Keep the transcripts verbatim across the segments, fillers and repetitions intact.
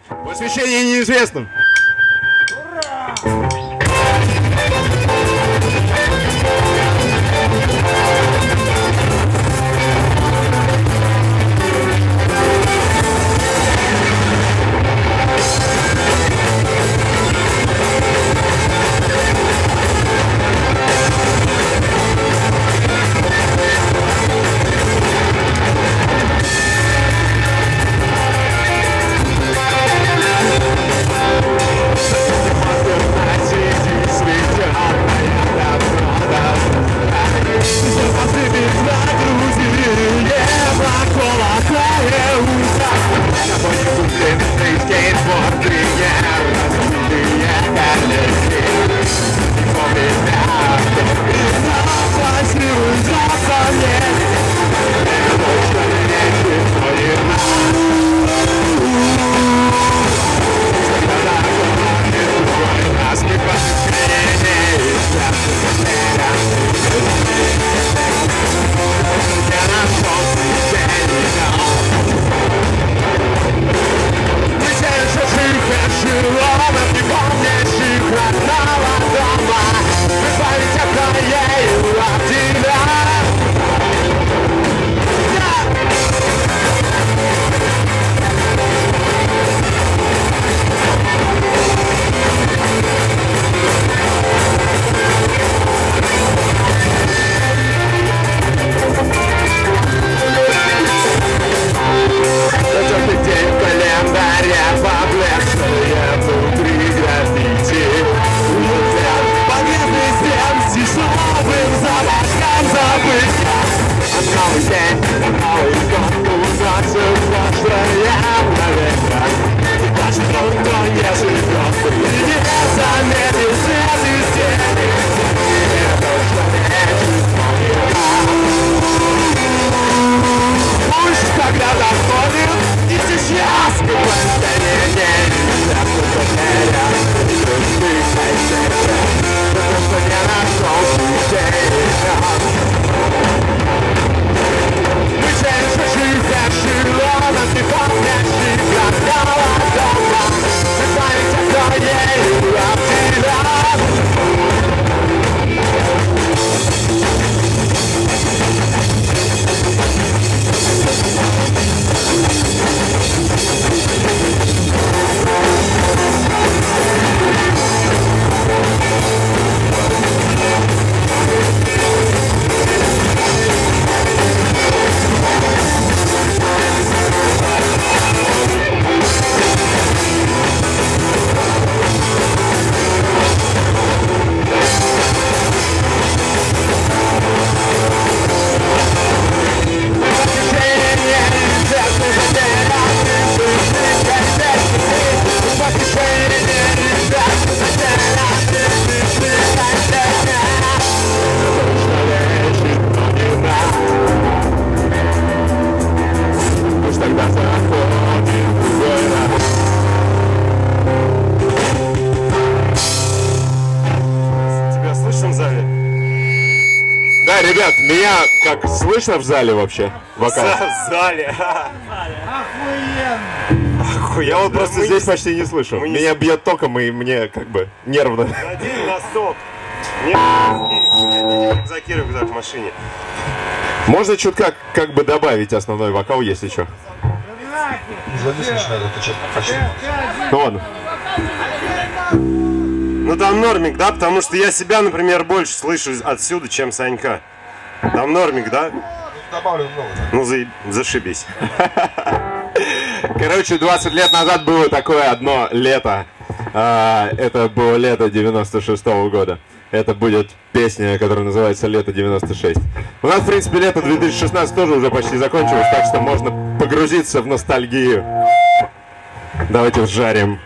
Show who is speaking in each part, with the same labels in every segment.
Speaker 1: Посвящение неизвестным. Ребят, меня как слышно в зале вообще? Вокал?
Speaker 2: В зале.
Speaker 1: Охуенно. Я вот просто здесь почти не слышу. Меня бьет током, и мне как бы нервно.
Speaker 2: Надень носок. Нет, закидывай куда-то в машине.
Speaker 1: Можно чутка как бы добавить основной вокал, если что. Ну ладно.
Speaker 2: Ну там нормик, да? Потому что я себя, например, больше слышу отсюда, чем Санька. Там нормик, да?
Speaker 3: Добавлю много.
Speaker 2: Ну за... зашибись.
Speaker 1: Короче, двадцать лет назад было такое одно лето. А, это было лето девяносто шестого года. Это будет песня, которая называется «Лето девяносто шесть». У нас, в принципе, лето две тысячи шестнадцать тоже уже почти закончилось, так что можно погрузиться в ностальгию. Давайте вжарим.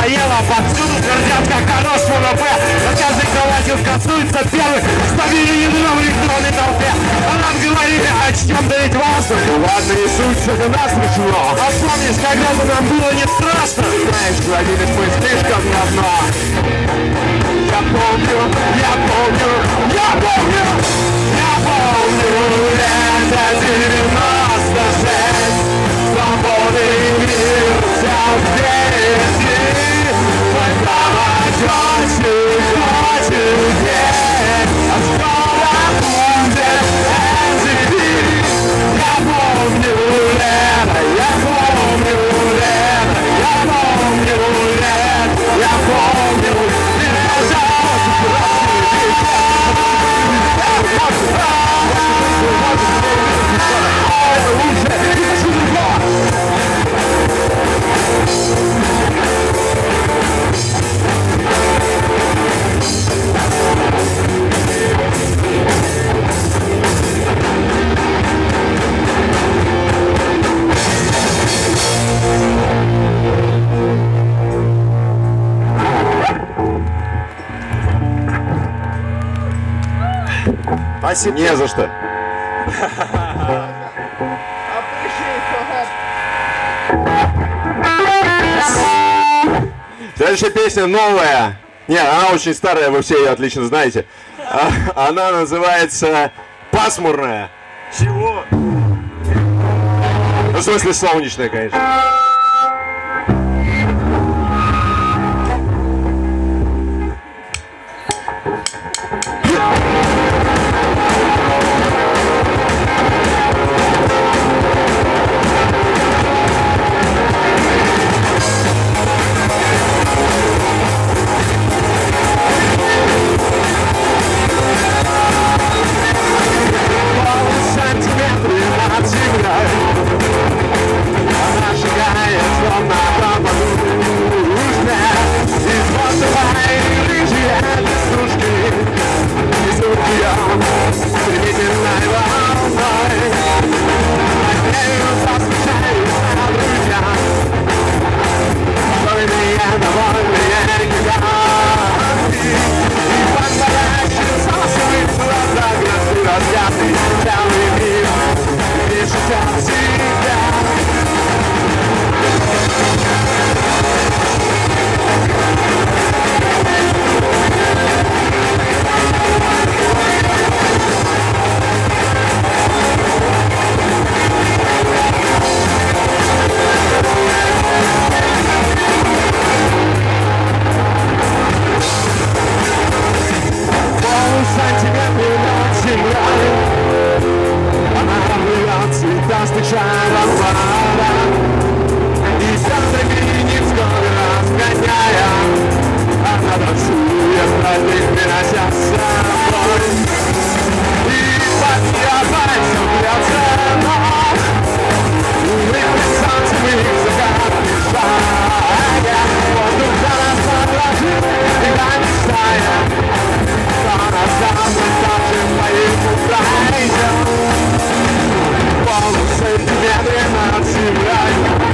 Speaker 3: надоело, повсюду твердят, как хорошего на П. На каждой кровати красуется первый, ставили ядро в электронной толпе. А нам говорили о чем-то ведь важно. Ну ладно, не суть, что для нас смешно. А помнишь, когда-то нам было не страшно? Знаешь, родились мы слишком давно. Я помню, я помню, я помню, я помню лето девяносто шесть. Свободный мир взял впереди. Мой молодежь хочет день, а скоро будет эм ти ви. Я помню лето, я помню лето, я помню лето, я помню лето.
Speaker 2: Спасибо.
Speaker 1: Не за что. Следующая песня новая. Не, она очень старая, вы все ее отлично знаете. А, она называется «Пасмурная».
Speaker 2: Чего?
Speaker 1: Ну, в смысле, солнечная, конечно. Полу сантиметры над землей.